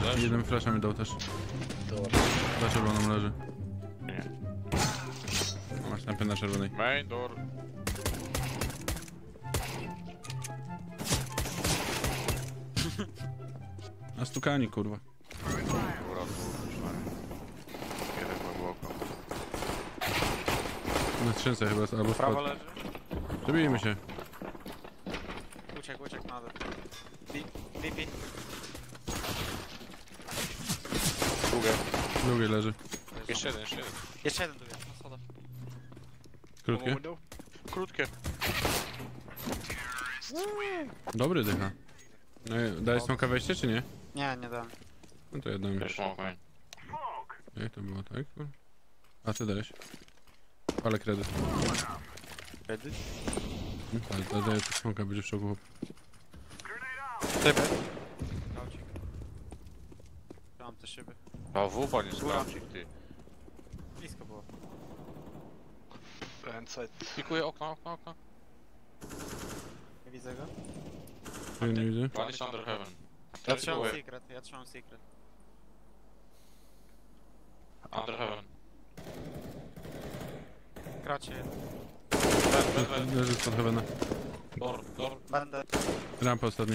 Jeden flasha mi dał też. Za czerwoną leży. Nie. Masz snapy na czerwonej. Main door. Na stukani, kurwa. Góra, jeden głęboko. Na skrzynce chyba, albo Prawo spod. leży. Przebijmy się. Uciekł na dół. Bipi. Długie. Drugie leży. Jeszcze jeden, jeszcze jeden. Jeszcze jeden tu jest, na schodach. Krótkie. Krótkie. Dobry dycha. No, dałeś smoka wejście, czy nie? Nie, nie dam. No to ja dam. Też smoke main. Jak to było, tak? A ty dałeś. Ale kredyt. Kredyt? Ale to daję tu smoka, będzie w szoku. Typy. Kaucik. Mam te szyby. A wupa nie sprawdzi, ty. Blisko było. Pikuję okno. Nie widzę go. Ja nie widzę. One is under heaven. Ja trzymam secret. Under heaven. Kracie jeden. Vent. Leży spod heavena. Door. Będę. Rampa ostatni.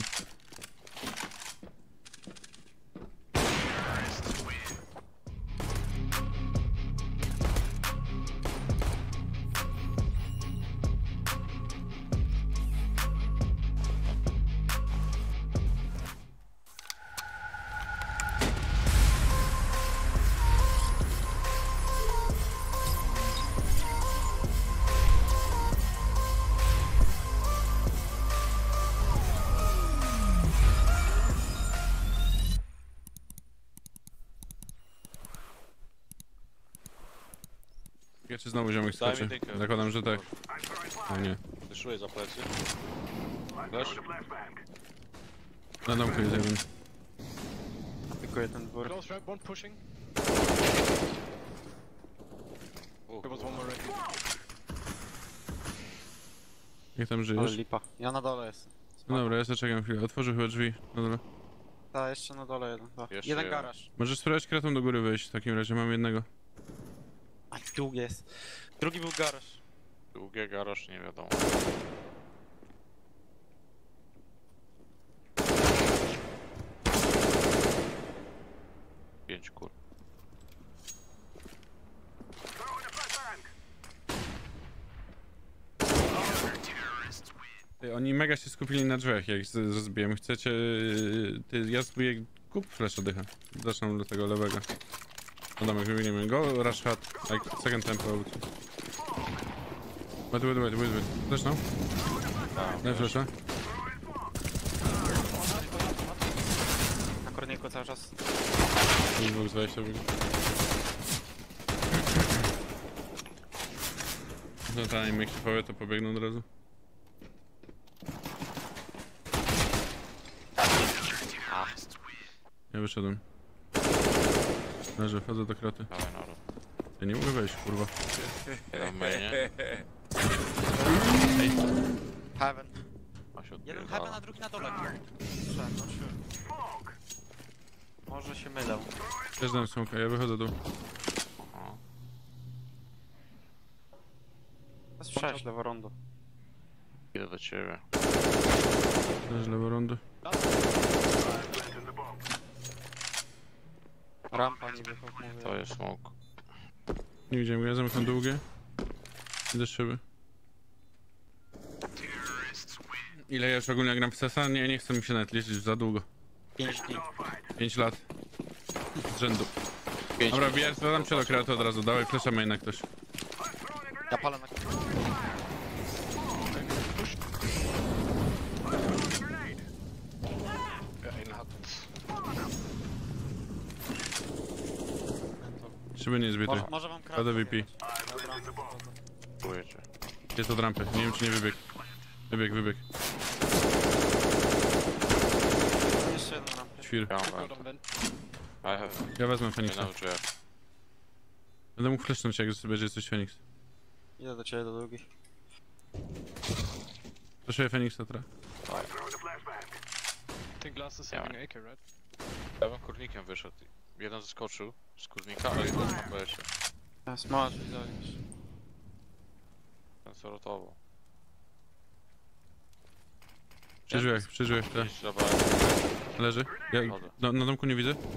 Ja czy znowu ziomek Daj mi skoczy? dynkę. Zakładam, że tak. A nie. Wyszuję za plecy. Flash. Na domku jest jeden. Pikuję ten dwór. Close ramp, one pushing. There was one more ready. Jak tam Ale żyjesz? lipa. Ja na dole jestem. No dobra, ja sobie czekam chwilę. Otworzę chyba drzwi. No dobra. Ta, jeszcze na dole jeden. Jeszcze Jeden jeden. garaż. Możesz spróbować kratą do góry wejść, w takim razie mam jednego. A długi jest. Drugi był garaż. Długie garaż, nie wiadomo. Pięć kur. Ty, oni mega się skupili na drzwiach, jak zbiłem. Chcecie... Ty, ja zbiję... Kup flash oddycha. Zacznę do tego lewego. No domek, wybiegniemy go. Rush hat. Like second tempo out. Wait. Flash now? Daj flasha. Na korniku cały czas. Dwóch z wejścia. No ta im jak się powie, to pobiegną od razu. Ja wyszedłem. Leżę, wchodzę do kraty. Dawaj na rób. Ja nie mogę wejść, kurwa. Jeden w mainie. Heaven. A się Jeden odpierdala. heaven, a drugi na dole. Sure. Może się mylę. Też dam smoka, ja wychodzę tu. Aha. Słyszałeś lewo rondo. Idę do ciebie. Leży lewo rondo. Rampa niby, jak mówię. To jest smoke. Nie widziałem go, ja zamykam długie. Idę z szyby. Ile ja już ogólnie gram w CESa? Nie chcę mi się nawet liczyć za długo. 5 dni. 5 lat. Z rzędu. Pięć. Dobra, bijać, dodam się do kreatu od razu. Dawaj flasha maina ktoś. Ja palę na Szyby nie zbity. Może wam kratę. KDVP. Dziękuję cię. Jest od rampy. Nie wiem czy nie wybiegł. Wybiegł. Jeszcze jeden rampie. Świr. Ja mam Good vent. on vent. I have. Ja wezmę Nie Feniksa. na drzwiach. Będę mógł flashnąć jak sobie będzie coś Feniks. Idę do ciebie do drugich. Proszę Feniksa teraz. I think Glass is Yeah. having AK, right? Ja bym kurnik kurnikiem wyszedł. Jeden zeskoczył z kurnika, a jeden na BS-ie. Teraz możesz zrobić. Ten co rotował. Przy drzwiach, tak. Idź za BS. Leży. Ja, na domku nie widzę.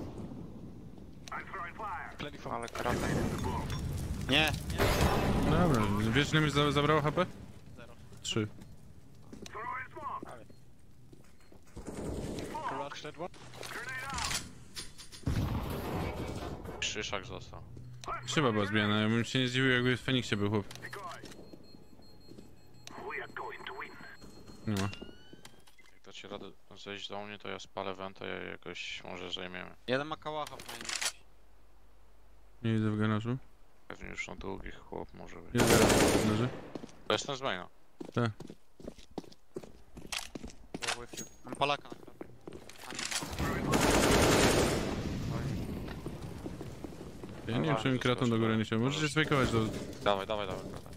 Plenty for Ale kratek. Nie, Dobra, wiesz ile mi zabrało HP? 0. 3. garage that one. Krzyszak został. Szyba była zbijana, ja bym się nie zdziwił jakby w Feniksie był chłop. Nie ma. Jak dacie radę zejść do mnie, to ja spalę wenta i jakoś może zajmiemy. Jeden ma kałacha w mainie gdzieś. Nie widzę w garażu. Pewnie już na długich chłop może być. Jest garaż, leży. To jest ten z maina. Tak. Było with you. Mam Polaka na kratę. A nie ma. Ja nie wiem czy mi kratą do góry nie chciał. Możecie sfejkować do... Dawaj, dawaj.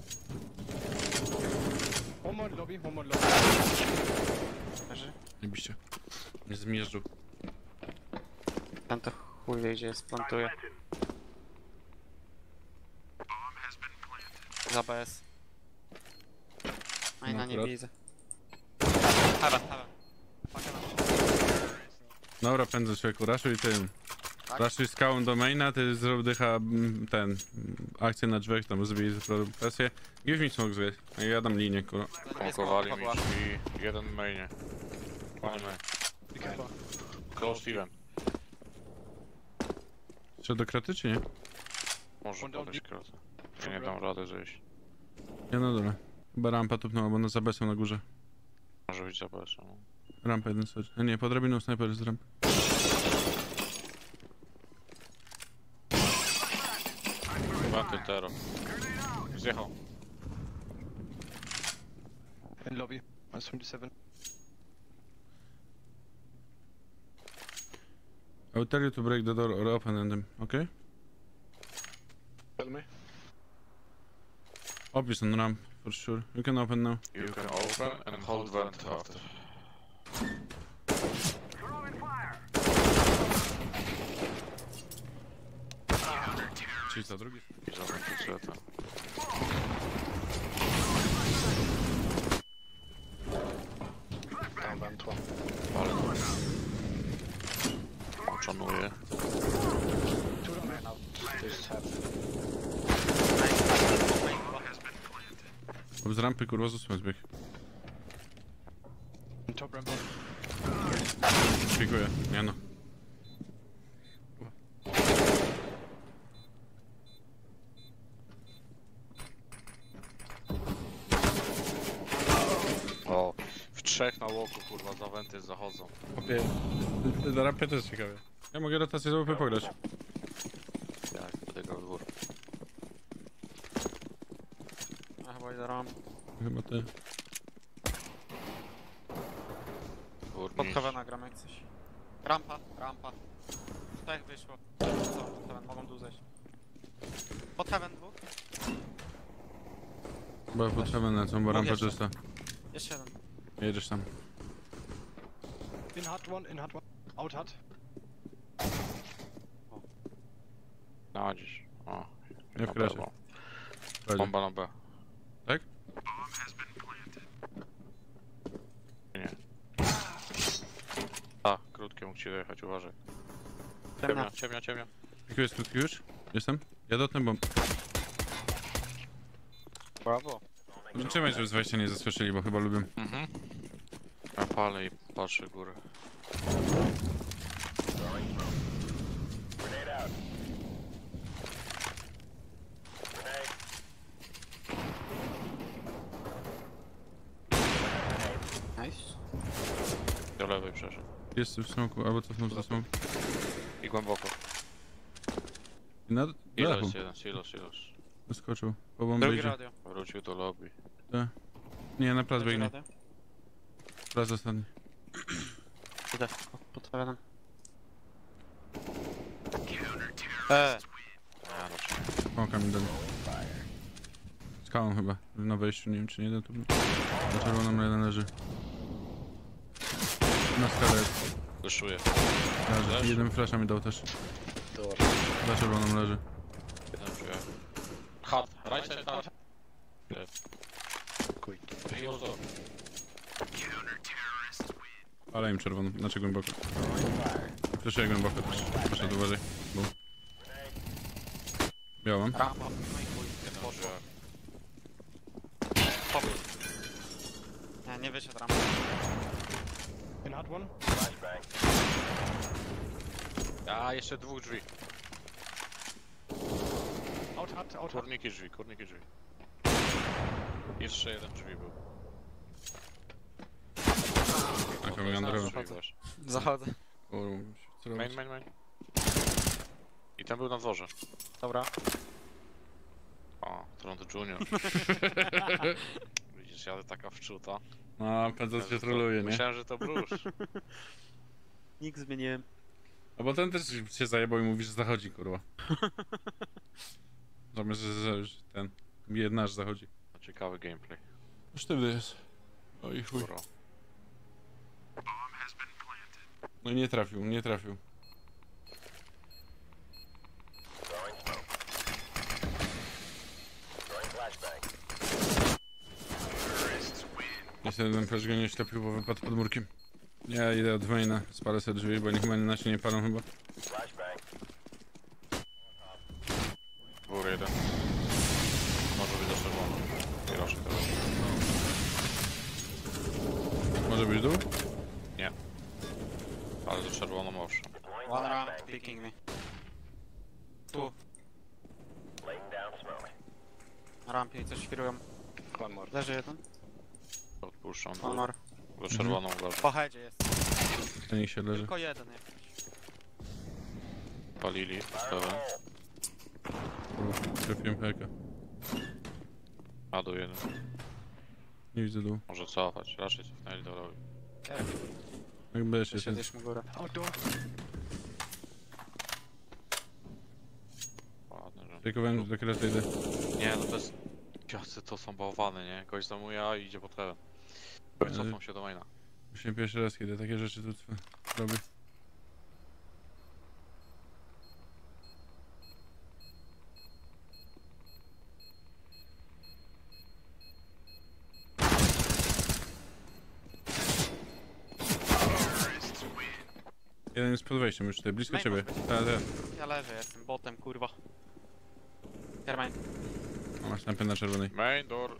One more lobby, one more lobby. Leży? Nie biście. Nie zmierzczył. Ten to chuj wie gdzie jest, plantuje. Za BS. Maina nie akurat. widzę. Heaven. Dobra, pędzę człowieku, raszuj tym. Tak? Raszuj skałą do maina, ty zrób dycha akcję na drzwiach, tam zbij presję. Give mi smoke zwie. Ja dam linię, kurwa. Pomokowali mi drzwi. Jeden w mainie. One main. Be careful. Close even. Jeszcze do kraty czy nie? Może On don't podejść kratę. Ja nie dam rady zejść. Ja na dole. Chyba rampa tupnęła, bo na zabesem na górze. Może być za BS. Rampa jeden sobie. A nie, pod drabiną snajper z rampy. Wenty tero. Zjechał. In lobby. Minus 27. I will tell you to break the door or open them, okay? Tell me. Obvious on ramp, for sure. You can open now. You can open and hold vent after. Czyli co, drugi? I za wenty CT. Down vent one. Ale szanuję. Two down out. This half. Z rampy kurwa został zbieg. In top ramp. Dziękuję, nie no. O, w trzech na łoku kurwa za wenty zachodzą. Opie. Na rampie też ciekawe. Ja mogę rotację z łupy pograć. Jak będę grał dwór. A chyba idę ramp. Chyba ty. Dwór Pod mistrz. Heavena gram jak coś. Rampa. Tak wyszło. Co? Pod Heaven, mogą tu zejść. Pod Heaven dwóch. Bo pod heaven lecą, bo rampa jeszcze. czysta. Jeszcze jeden. Jedziesz tam. In hut one, in hut one. Out hut. Na dziś. O. Nie na wkraczaj. B, Chodź. bomba na B. Tak? Nie. A, krótkie mógł ci dojechać, uważaj. Ciemna. Ciemnia. Jaki jest krótki już? Jestem? Ja dotknę bomb. Brawo. Trzymaj, żeby z wejścia nie zaskoczyli, bo chyba lubię. Mhm. Ja palę i patrzę górę. Nice. Do lewej przeszedł. Jest w smoku, albo cofnął za smok. I głęboko. I na dachu. Silos jeden, silos. Wyskoczył. Po bombę Drugi idzie. radio. Wrócił do lobby. Nie, na plac Drugi biegnie. radio. Plac ostatni. Idę. Pod Heavenem. Ja no Smoka mi dali. Skałą chyba. Na wejściu, nie wiem czy nie da tu. Na czerwoną jeden leży. Na skalę jest. Wyszuję. Leży. Jeden flasha mi dał też. Door. Za czerwoną leży. Jeden drzwi. Hut. Right side hut. Quick. He was door. Ale im czerwoną, znaczy głęboko. Flashuję głęboko też. Poszedł uważaj. Bum. Białą. Rampa. No i chuj. Jeden Poszło. drzwi. Pobił. Nie wyszedł rampa. In hut one. A, jeszcze dwóch drzwi. Out hut, out hut. Kurniki drzwi, kurniki drzwi. Jeszcze jeden drzwi był. A to wygląda Drzwi drogą. właśnie. Zachodzę. Co Main, robić? main, main. I ten był na dworze. Dobra. O, Trond Junior. Widzisz, jadę taka wczuta. No, pędzel się troluje, nie? Myślałem, że to Bruce. Nikt zmieniłem. A bo ten też się zajebał i mówi, że zachodzi, kurwa. Zamiast, że ten... Nasz zachodzi. Ciekawy gameplay. Sztywny jest. Oj chuj. Kurwa. No nie trafił, nie trafił. Niestety ten flash go nie ślepił, bo wypadł pod murkiem. Ja idę od maina, spalę sobie drzwi, bo niech mainy na się nie palą chyba. Dwór jeden. Może być do czerwono. I rośnie teraz. Może być dół? Ale do czerwoną owszem. One ramp, picking me. Tu. Na rampie i coś świrują. One more. Leży jeden. Odpuszczam One dwór. more. Do czerwoną uważam. Po headzie jest. To niech się leży. Tylko jeden jakiś. Palili. Pełen. Kurwa, trafiłem heka. A do jeden. Nie widzę dół. Może cofać. Raczej cofnęli do rowi. Jakby jeszcze jest. Siedliśmy górę. Outdoor. Ładne, że... Piekowałem do kreta idę. Nie, no to jest... Jacy to są bałwany, nie? Gość zamuje i idzie pod heaven. Gość cofną się do maina. Właśnie pierwszy raz, kiedy takie rzeczy tu robię. Jeden jest pod wejściem już tutaj, blisko Main ciebie. może być. Tak, tak. Ja leżę, jestem botem, kurwa. Hermain. A masz lampę na czerwonej. Main door.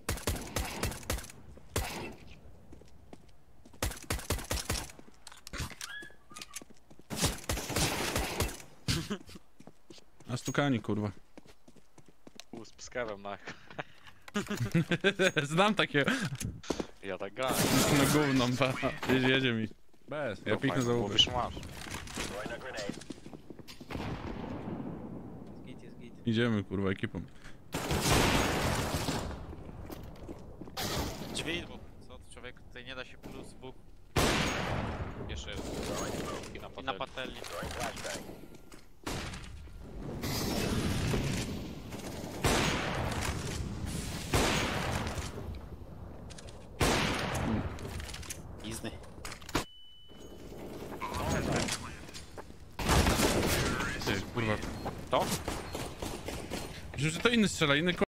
A stukani, kurwa. Z pskawem na... Znam takie. Ja tak grałem. No gówno, jedzie mi. Bez, ja piknę za łupy. Mówisz masz. Git jest git. Idziemy, kurwa, ekipą. Drzwi, bo co to człowiek, tutaj nie da się plus dwóch Jeszcze jeden. I na i na patelni. patelni. Izny. Ty, kurwa. To? Myślę, że to inny strzela, inny